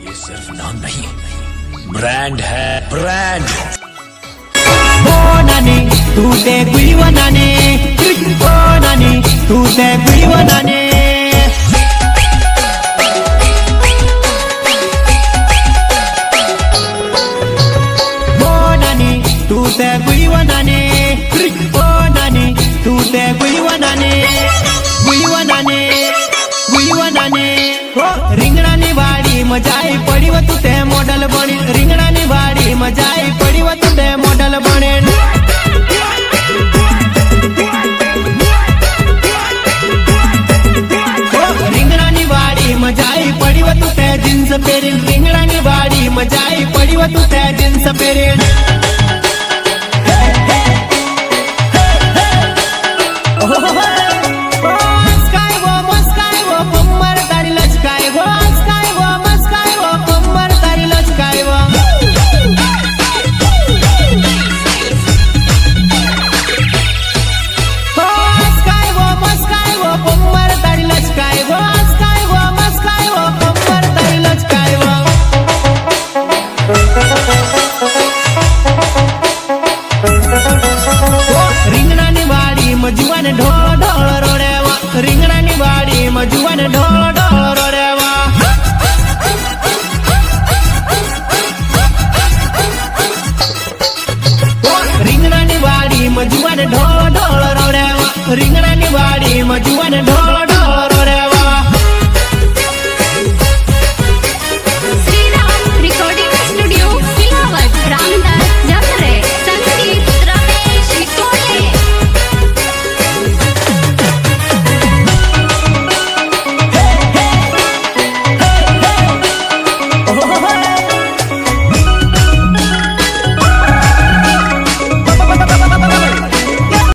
ये सिर्फ नाम नहीं, ब्रांड है, ब्रांड। ओ नानी तू ते गुईवा नानी, ओ नानी तू ते गुईवा नानी। ओ नानी तू ते गुईवा नानी, ओ नानी तू ते गुईवा नानी, गुईवा नानी, गुईवा नानी। રીંગણા ની વાડી મજાઈ પડી વ તું તે મોડલ બની, રીંગણા ની વાડી મજાઈ પડી વ તું તે મોડલ બને। રીંગણા ની વાડી મજાઈ પડી વ તું તે જીન્સ પહેરી, રીંગણા ની વાડી મજાઈ પડી વ તું તે જીન્સ પહેરી।